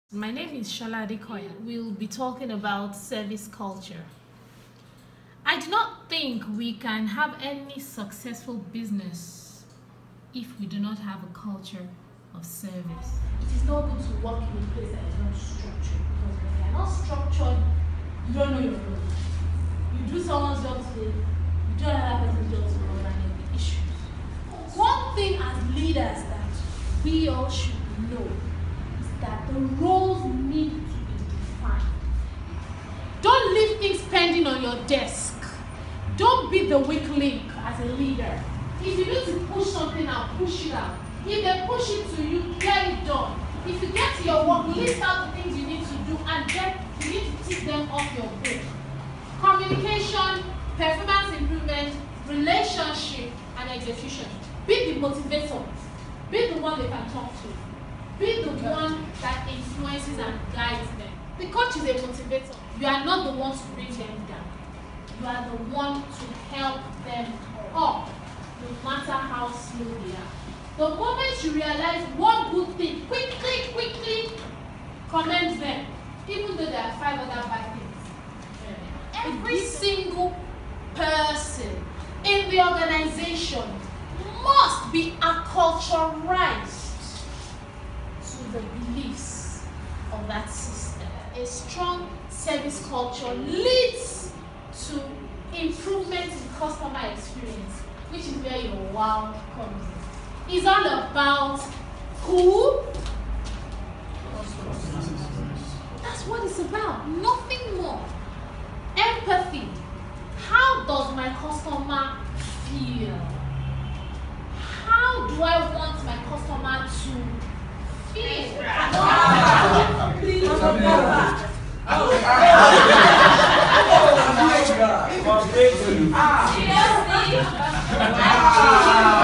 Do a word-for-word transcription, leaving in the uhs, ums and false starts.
My name is Shola Adekoya. We'll be talking about service culture. I do not think we can have any successful business if we do not have a culture of service. It is not good to work in a place that is not structured, because when you are not structured, you don't know your role. You do someone's job today, you do another person's job tomorrow, and there will be issues. One thing as leaders that we all should know that the roles need to be defined. Don't leave things pending on your desk. Don't be the weak link as a leader. If you need to push something out, push it out. If they push it to you, get it done. If you get to your work, list out the things you need to do and then you need to tick them off your book. Communication, performance improvement, relationship, and execution. Be the motivator. Be the one they can talk to. Be the one that influences and guides them. The coach is a motivator. You are not the one to bring them down. You are the one to help them up, no matter how slow they are. The moment you realize one good thing, quickly, quickly commend them, even though there are five other bad things. Every single person in the organization must be acculturated to the beliefs of that system. A strong service culture leads to improvement in customer experience, which is where your wow comes in. It's all about who? That's what it's about. Nothing more. Empathy. How does my customer feel? How do I want my customer to feel? Ah!